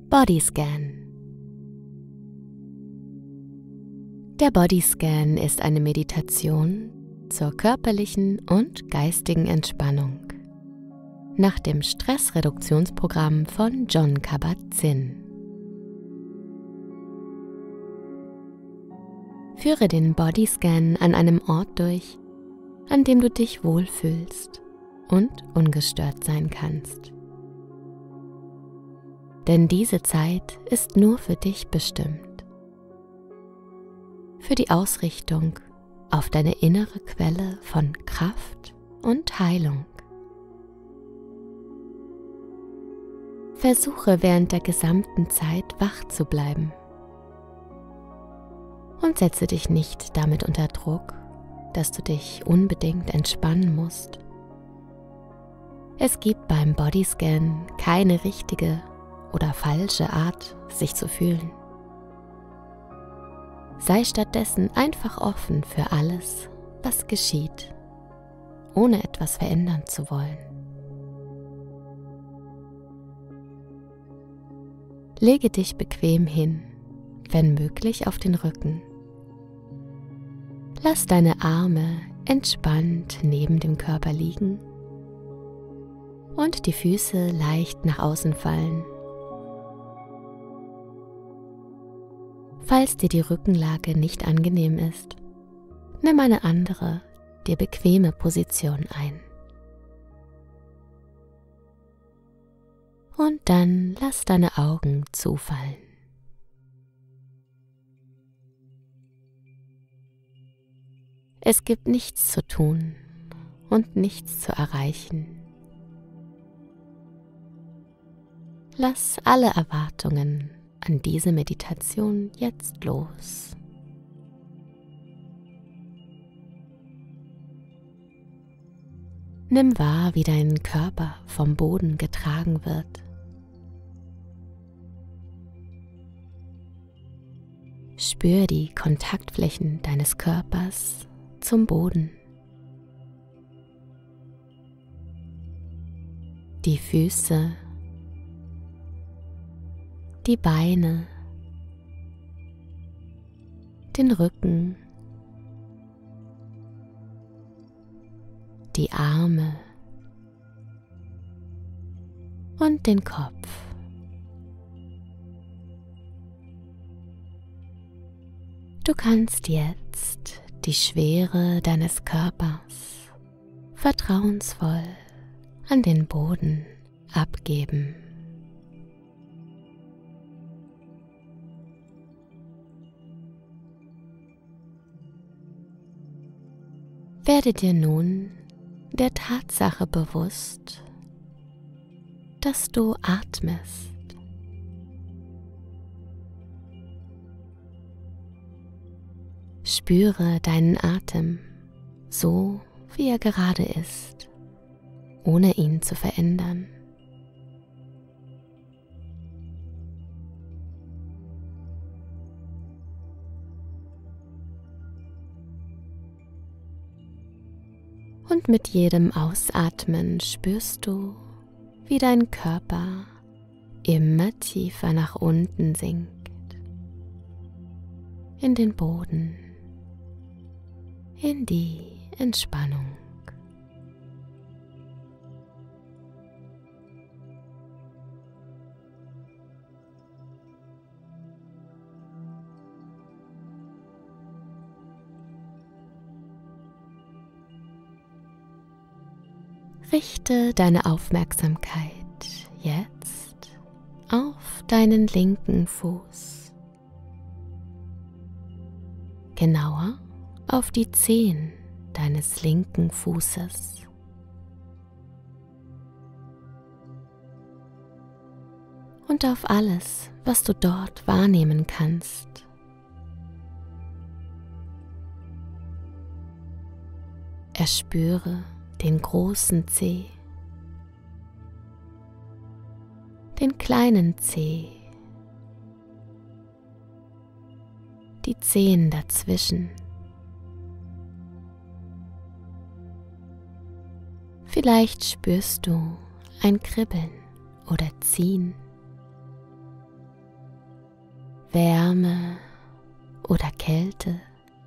Bodyscan. Der Bodyscan ist eine Meditation zur körperlichen und geistigen Entspannung nach dem Stressreduktionsprogramm von Jon Kabat-Zinn. Führe den Bodyscan an einem Ort durch, an dem du dich wohlfühlst und ungestört sein kannst. Denn diese Zeit ist nur für dich bestimmt. Für die Ausrichtung auf deine innere Quelle von Kraft und Heilung. Versuche während der gesamten Zeit wach zu bleiben und setze dich nicht damit unter Druck, dass du dich unbedingt entspannen musst. Es gibt beim Bodyscan keine richtige oder falsche Art, sich zu fühlen. Sei stattdessen einfach offen für alles, was geschieht, ohne etwas verändern zu wollen. Lege dich bequem hin, wenn möglich auf den Rücken. Lass deine Arme entspannt neben dem Körper liegen und die Füße leicht nach außen fallen. Falls dir die Rückenlage nicht angenehm ist, nimm eine andere, dir bequeme Position ein. Und dann lass deine Augen zufallen. Es gibt nichts zu tun und nichts zu erreichen. Lass alle Erwartungen an diese Meditation jetzt los. Nimm wahr, wie dein Körper vom Boden getragen wird. Spür die Kontaktflächen deines Körpers zum Boden. Die Füße, die Beine, den Rücken, die Arme und den Kopf. Du kannst jetzt die Schwere deines Körpers vertrauensvoll an den Boden abgeben. Werde dir nun der Tatsache bewusst, dass du atmest. Spüre deinen Atem so, wie er gerade ist, ohne ihn zu verändern. Und mit jedem Ausatmen spürst du, wie dein Körper immer tiefer nach unten sinkt, in den Boden, in die Entspannung. Richte deine Aufmerksamkeit jetzt auf deinen linken Fuß, genauer auf die Zehen deines linken Fußes. Und auf alles, was du dort wahrnehmen kannst. Erspüre den großen Zeh, den kleinen Zeh, die Zehen dazwischen. Vielleicht spürst du ein Kribbeln oder Ziehen. Wärme oder Kälte,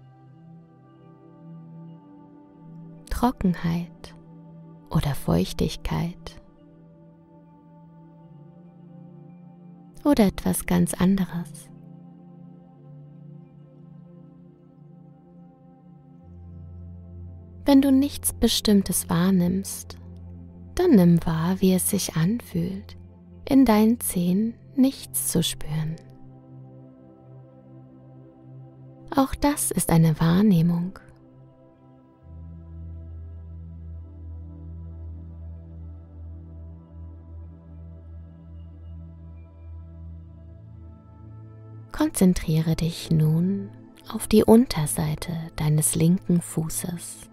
Trockenheit oder Feuchtigkeit oder etwas ganz anderes. Wenn du nichts Bestimmtes wahrnimmst, dann nimm wahr, wie es sich anfühlt, in deinen Zehen nichts zu spüren. Auch das ist eine Wahrnehmung. Konzentriere dich nun auf die Unterseite deines linken Fußes.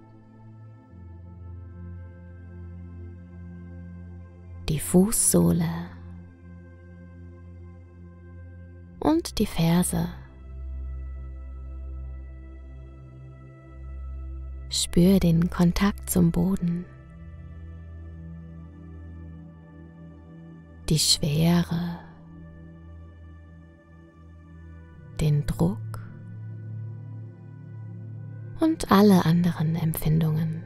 Die Fußsohle und die Ferse. Spür den Kontakt zum Boden, die Schwere, den Druck und alle anderen Empfindungen.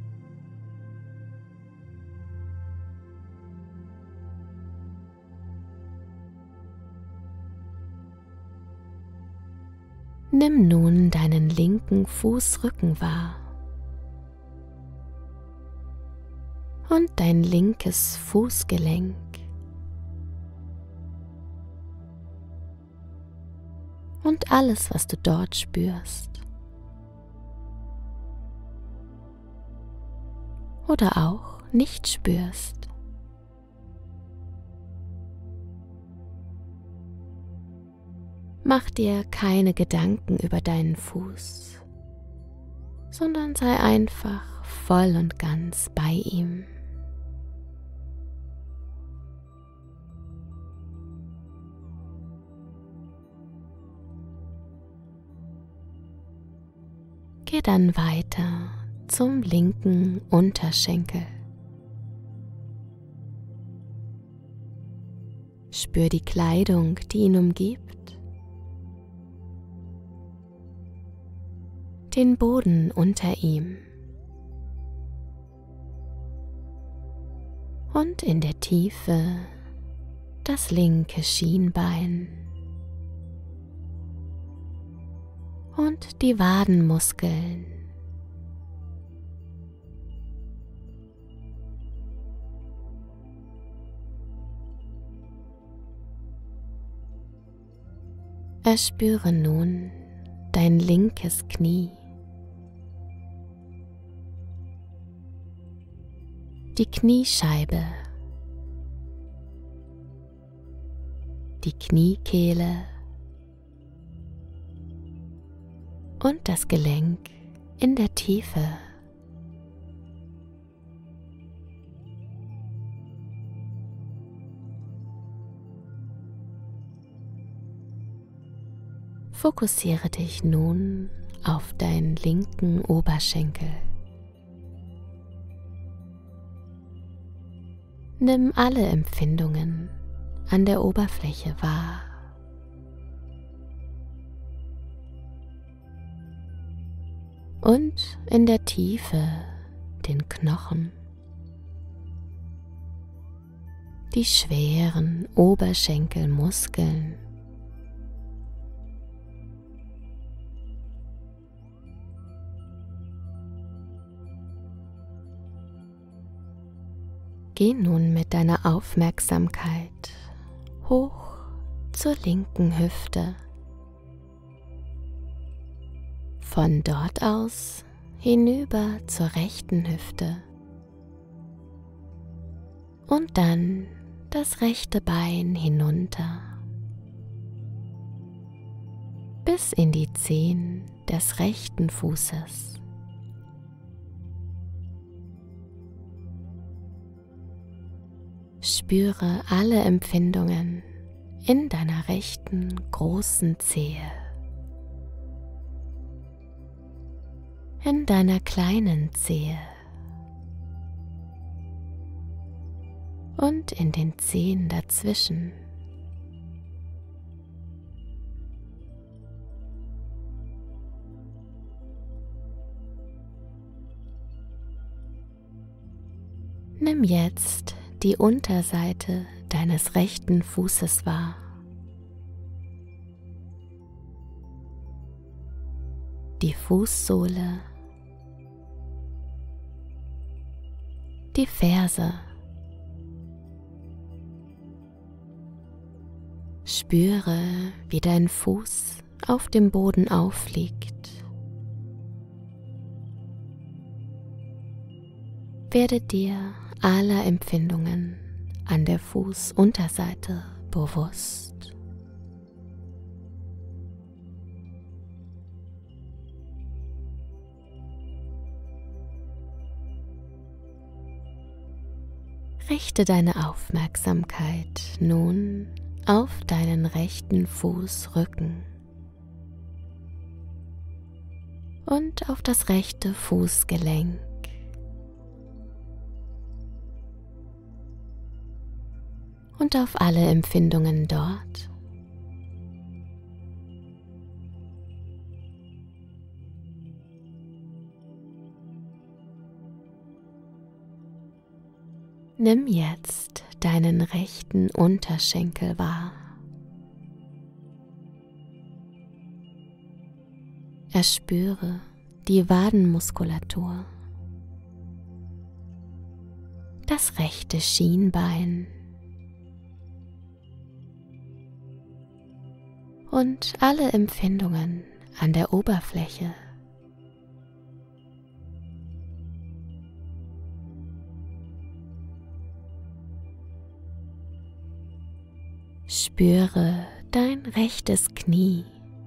Nimm nun deinen linken Fußrücken wahr und dein linkes Fußgelenk. Und alles, was du dort spürst. Oder auch nicht spürst. Mach dir keine Gedanken über deinen Fuß, sondern sei einfach voll und ganz bei ihm. Geh dann weiter zum linken Unterschenkel. Spür die Kleidung, die ihn umgibt, den Boden unter ihm und in der Tiefe das linke Schienbein und die Wadenmuskeln. Erspüre nun dein linkes Knie, die Kniescheibe, die Kniekehle und das Gelenk in der Tiefe. Fokussiere dich nun auf deinen linken Oberschenkel. Nimm alle Empfindungen an der Oberfläche wahr. Und in der Tiefe den Knochen, die schweren Oberschenkelmuskeln, geh nun mit deiner Aufmerksamkeit hoch zur linken Hüfte. Von dort aus hinüber zur rechten Hüfte und dann das rechte Bein hinunter bis in die Zehen des rechten Fußes. Spüre alle Empfindungen in deiner rechten großen Zehe, in deiner kleinen Zehe und in den Zehen dazwischen. Nimm jetzt die Unterseite deines rechten Fußes wahr. Die Fußsohle, die Ferse. Spüre, wie dein Fuß auf dem Boden aufliegt. Werde dir aller Empfindungen an der Fußunterseite bewusst. Richte deine Aufmerksamkeit nun auf deinen rechten Fußrücken und auf das rechte Fußgelenk. Und auf alle Empfindungen dort. Nimm jetzt deinen rechten Unterschenkel wahr. Erspüre die Wadenmuskulatur, das rechte Schienbein und alle Empfindungen an der Oberfläche. Spüre dein rechtes Knie,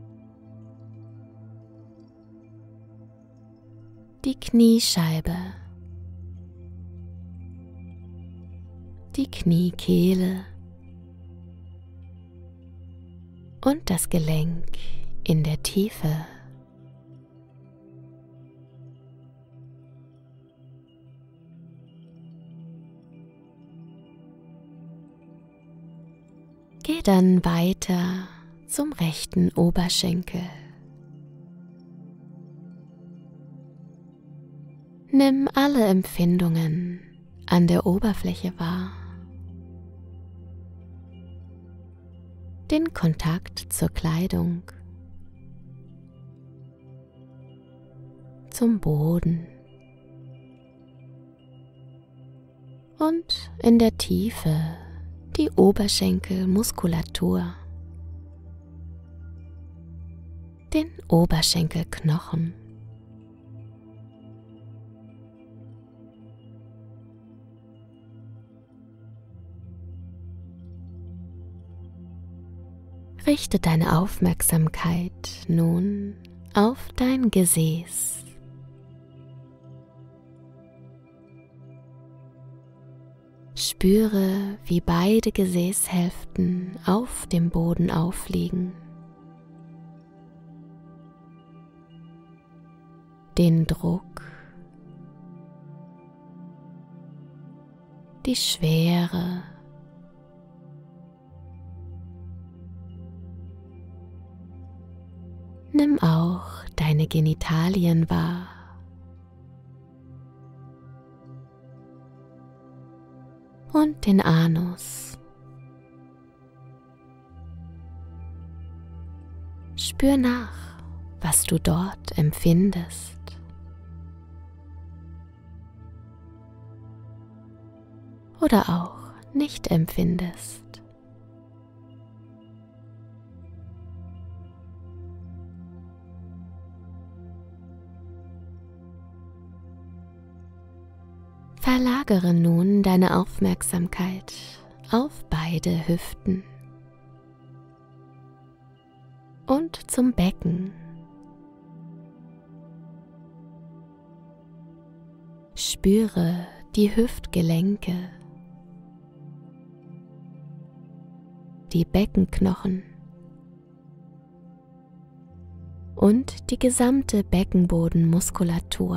die Kniescheibe, die Kniekehle und das Gelenk in der Tiefe. Geh dann weiter zum rechten Oberschenkel. Nimm alle Empfindungen an der Oberfläche wahr. Den Kontakt zur Kleidung, zum Boden und in der Tiefe die Oberschenkelmuskulatur, den Oberschenkelknochen. Richte deine Aufmerksamkeit nun auf dein Gesäß. Spüre, wie beide Gesäßhälften auf dem Boden aufliegen. Den Druck, die Schwere, nimm auch deine Genitalien wahr. Und den Anus. Spür nach, was du dort empfindest. Oder auch nicht empfindest. Verlagere nun deine Aufmerksamkeit auf beide Hüften und zum Becken. Spüre die Hüftgelenke, die Beckenknochen und die gesamte Beckenbodenmuskulatur.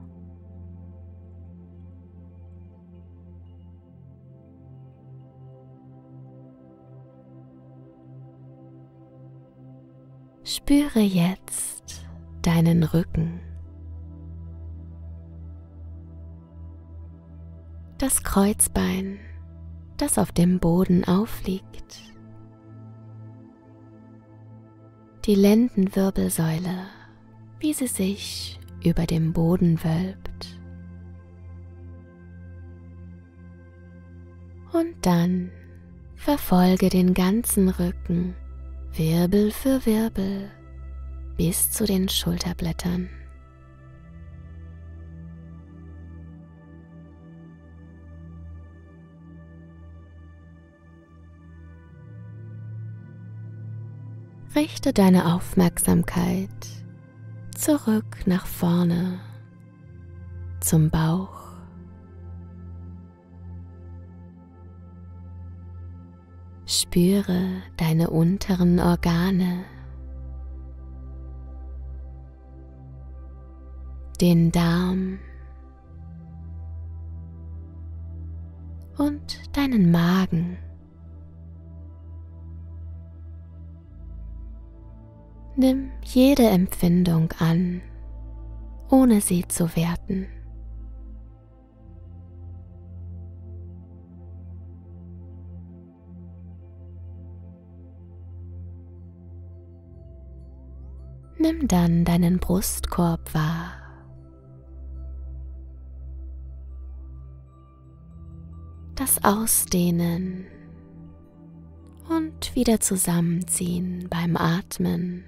Spüre jetzt deinen Rücken, das Kreuzbein, das auf dem Boden aufliegt, die Lendenwirbelsäule, wie sie sich über dem Boden wölbt. Und dann verfolge den ganzen Rücken, Wirbel für Wirbel, bis zu den Schulterblättern. Richte deine Aufmerksamkeit zurück nach vorne zum Bauch. Spüre deine unteren Organe, den Darm und deinen Magen. Nimm jede Empfindung an, ohne sie zu werten. Nimm dann deinen Brustkorb wahr. Das Ausdehnen und wieder zusammenziehen beim Atmen.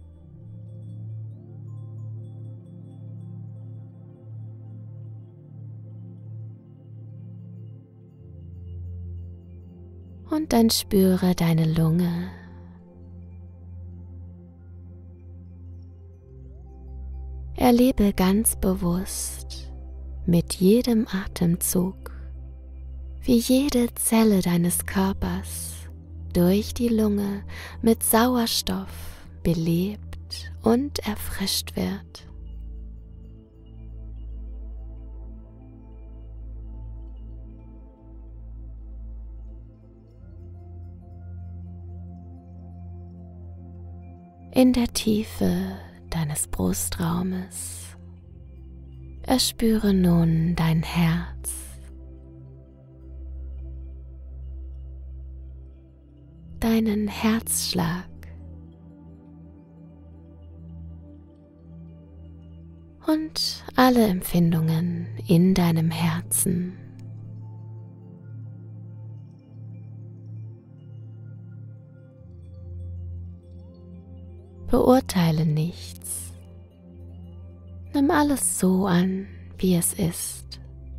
Und dann spüre deine Lunge. Erlebe ganz bewusst mit jedem Atemzug, wie jede Zelle deines Körpers durch die Lunge mit Sauerstoff belebt und erfrischt wird. In der Tiefe deines Brustraumes erspüre nun dein Herz. Deinen Herzschlag und alle Empfindungen in deinem Herzen. Beurteile nichts. Nimm alles so an, wie es ist.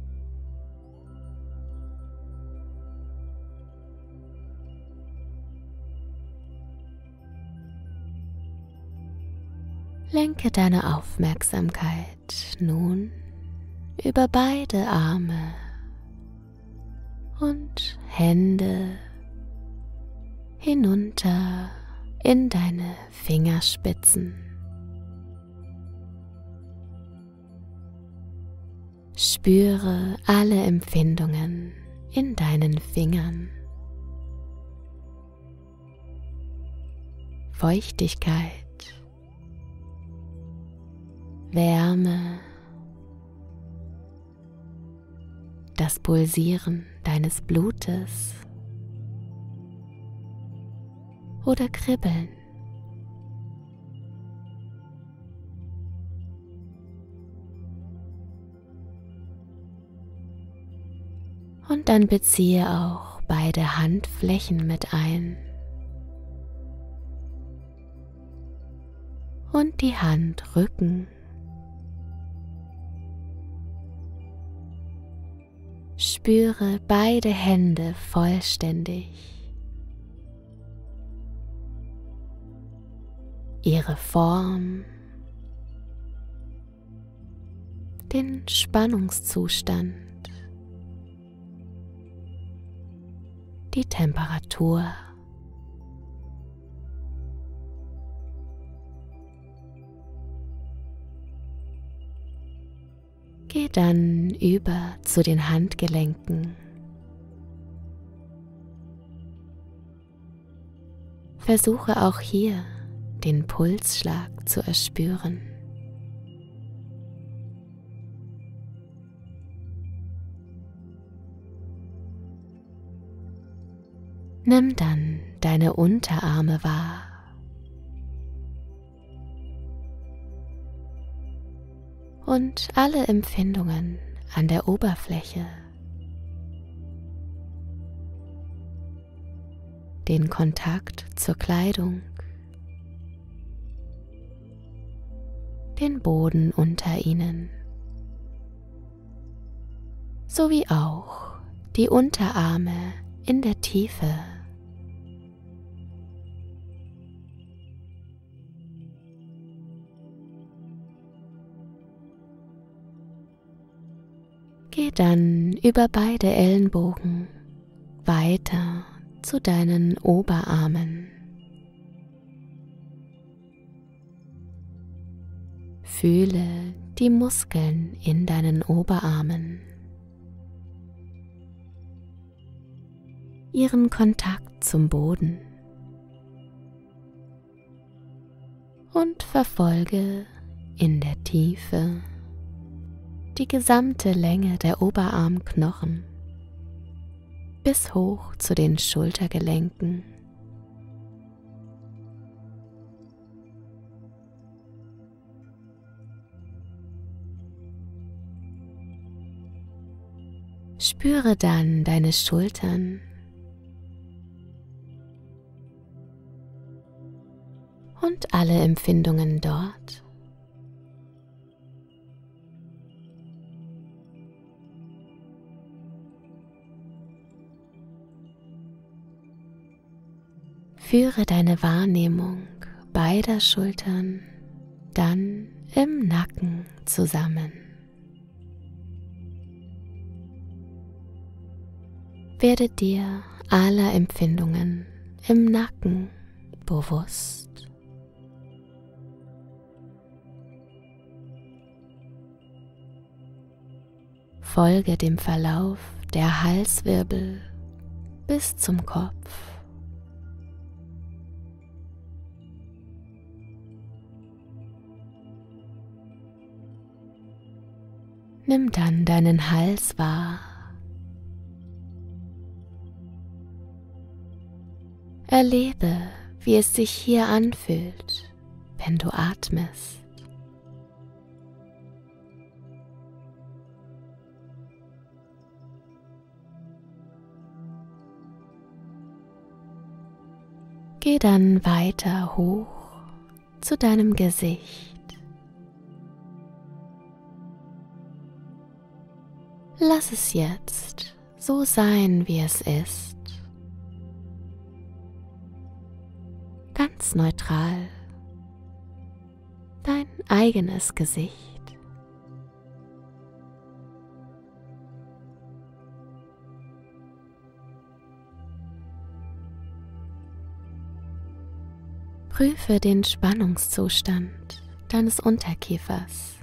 Lenke deine Aufmerksamkeit nun über beide Arme und Hände hinunter in deine Fingerspitzen. Spüre alle Empfindungen in deinen Fingern. Feuchtigkeit, Wärme, das Pulsieren deines Blutes oder Kribbeln. Und dann beziehe auch beide Handflächen mit ein und die Handrücken. Spüre beide Hände vollständig. Ihre Form, den Spannungszustand, die Temperatur. Geh dann über zu den Handgelenken. Versuche auch hier den Pulsschlag zu erspüren. Nimm dann deine Unterarme wahr. Und alle Empfindungen an der Oberfläche. Den Kontakt zur Kleidung. Den Boden unter ihnen. Sowie auch die Unterarme in der Tiefe. Geh dann über beide Ellenbogen weiter zu deinen Oberarmen. Fühle die Muskeln in deinen Oberarmen, ihren Kontakt zum Boden und verfolge in der Tiefe die gesamte Länge der Oberarmknochen bis hoch zu den Schultergelenken. Spüre dann deine Schultern und alle Empfindungen dort. Führe deine Wahrnehmung beider Schultern dann im Nacken zusammen. Werde dir aller Empfindungen im Nacken bewusst. Folge dem Verlauf der Halswirbel bis zum Kopf. Nimm dann deinen Hals wahr. Erlebe, wie es sich hier anfühlt, wenn du atmest. Geh dann weiter hoch zu deinem Gesicht. Lass es jetzt so sein, wie es ist. Ganz neutral. Dein eigenes Gesicht. Prüfe den Spannungszustand deines Unterkiefers,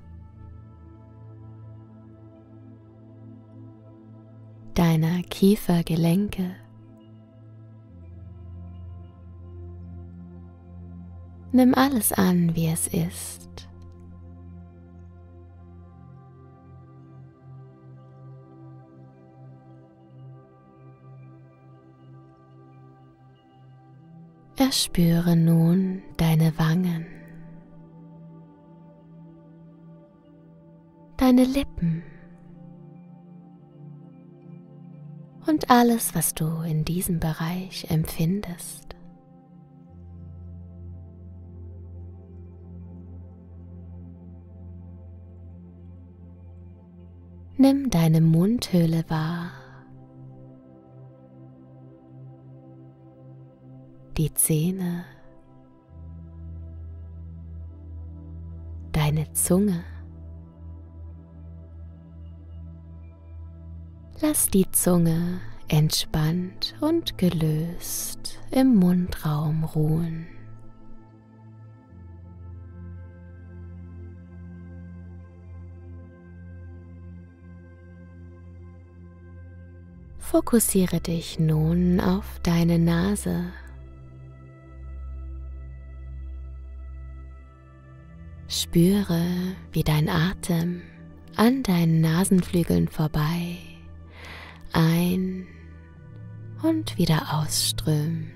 deiner Kiefergelenke. Nimm alles an, wie es ist. Erspüre nun deine Wangen, deine Lippen und alles, was du in diesem Bereich empfindest. Nimm deine Mundhöhle wahr, die Zähne, deine Zunge. Lass die Zunge entspannt und gelöst im Mundraum ruhen. Fokussiere dich nun auf deine Nase. Spüre, wie dein Atem an deinen Nasenflügeln vorbei ein- und wieder ausströmt.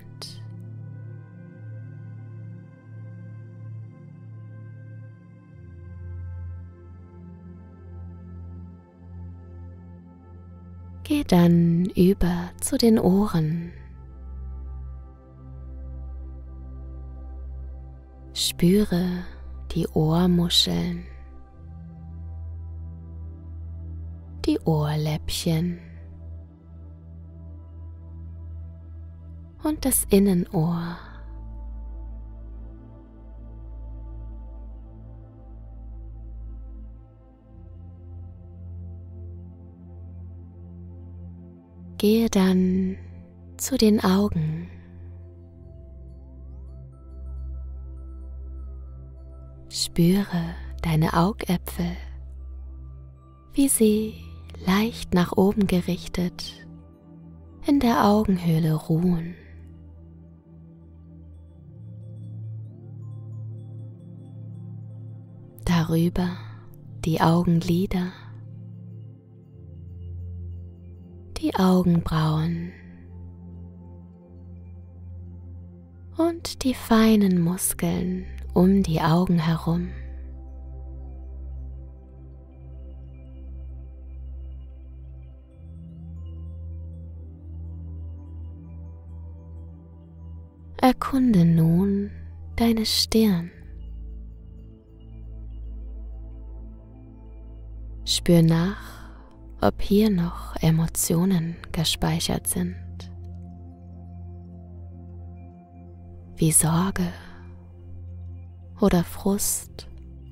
Geh dann über zu den Ohren. Spüre die Ohrmuscheln, die Ohrläppchen und das Innenohr. Gehe dann zu den Augen. Spüre deine Augäpfel, wie sie leicht nach oben gerichtet in der Augenhöhle ruhen. Darüber die Augenlider, die Augenbrauen und die feinen Muskeln um die Augen herum. Erkunde nun deine Stirn. Spür nach, ob hier noch Emotionen gespeichert sind, wie Sorge oder Frust.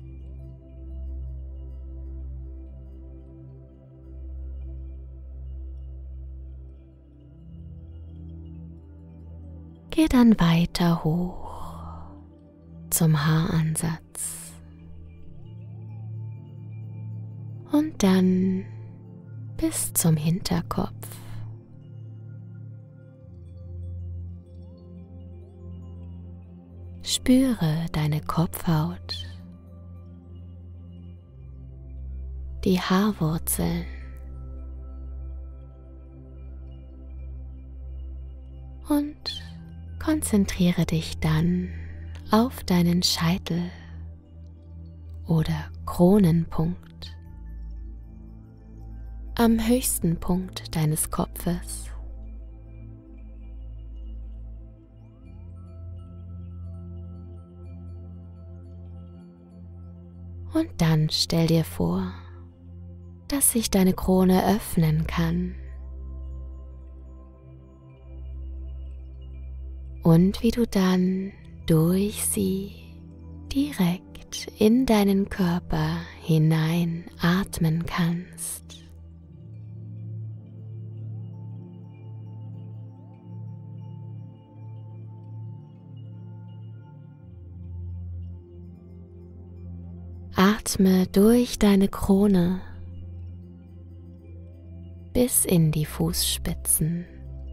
Geh dann weiter hoch zum Haaransatz und dann bis zum Hinterkopf. Spüre deine Kopfhaut, die Haarwurzeln und konzentriere dich dann auf deinen Scheitel oder Kronenpunkt am höchsten Punkt deines Kopfes. Und dann stell dir vor, dass sich deine Krone öffnen kann und wie du dann durch sie direkt in deinen Körper hinein atmen kannst. Atme durch deine Krone bis in die Fußspitzen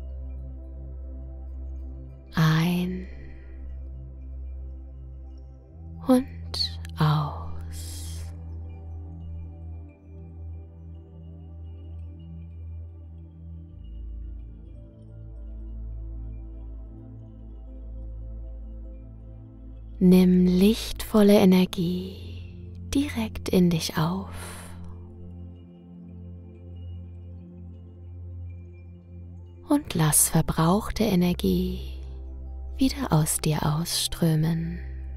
ein und aus. Nimm lichtvolle Energie direkt in dich auf und lass verbrauchte Energie wieder aus dir ausströmen.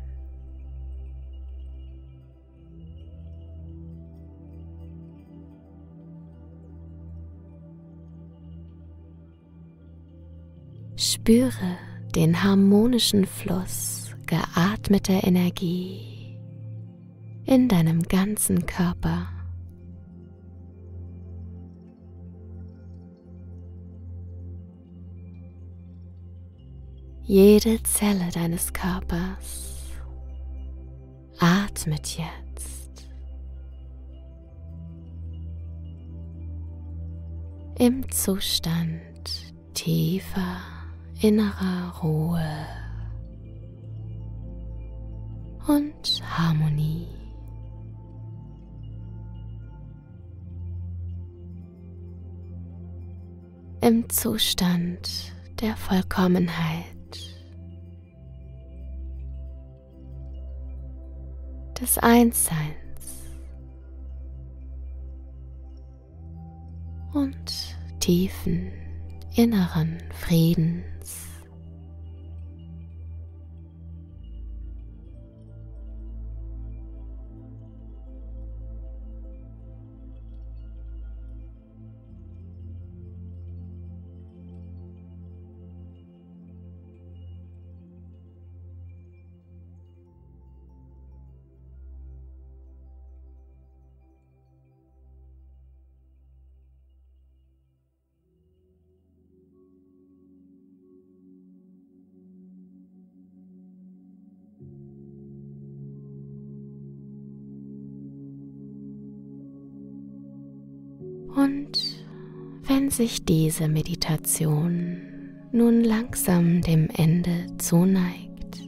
Spüre den harmonischen Fluss geatmeter Energie in deinem ganzen Körper. Jede Zelle deines Körpers atmet jetzt im Zustand tiefer innerer Ruhe und Harmonie. im Zustand der Vollkommenheit, des Einsseins und tiefen inneren Friedens. Und wenn sich diese Meditation nun langsam dem Ende zuneigt,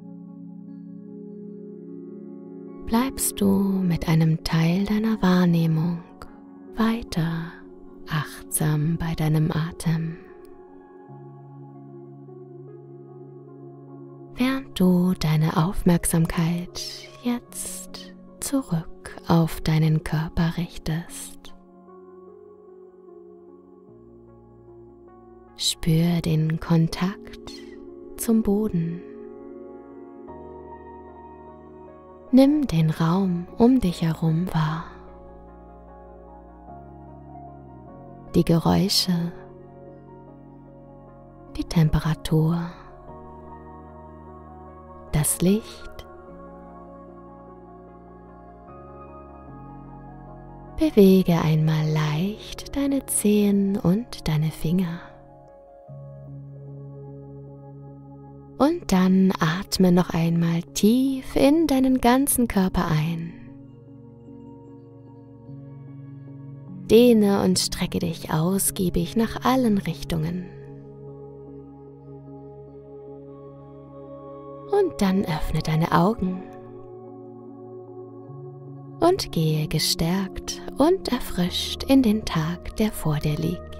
bleibst du mit einem Teil deiner Wahrnehmung weiter achtsam bei deinem Atem, während du deine Aufmerksamkeit jetzt zurück auf deinen Körper richtest. Spür den Kontakt zum Boden. Nimm den Raum um dich herum wahr. Die Geräusche, die Temperatur, das Licht. Bewege einmal leicht deine Zehen und deine Finger. Und dann atme noch einmal tief in deinen ganzen Körper ein. Dehne und strecke dich ausgiebig nach allen Richtungen. Und dann öffne deine Augen und gehe gestärkt und erfrischt in den Tag, der vor dir liegt.